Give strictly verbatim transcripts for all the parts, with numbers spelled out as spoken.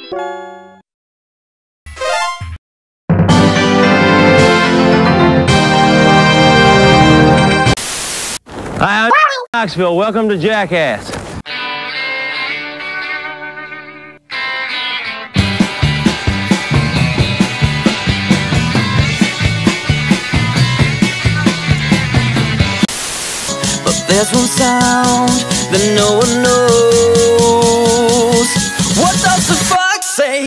Hi, I'm Knoxville. Welcome to Jackass. But there's one sound that no one knows. What does the fox say?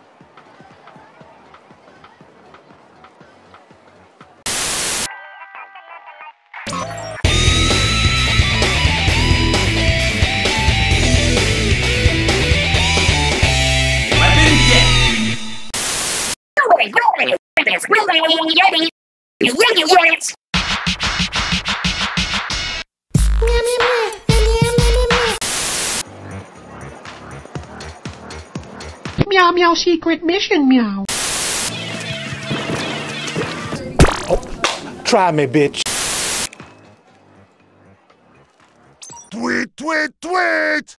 Meow meow secret mission meow. Oh, try me, bitch. Tweet, tweet, tweet!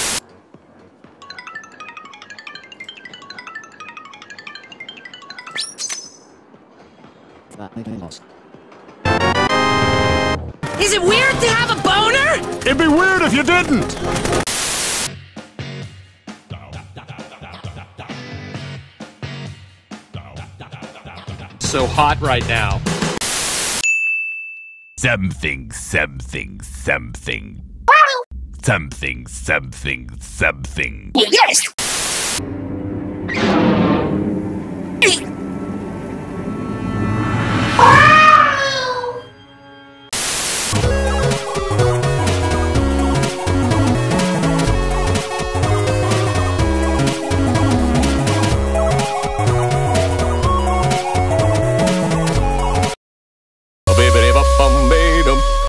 Is it weird to have a boner? It'd be weird if you didn't. So hot right now. Something, something, something. Something, something, something. Yes!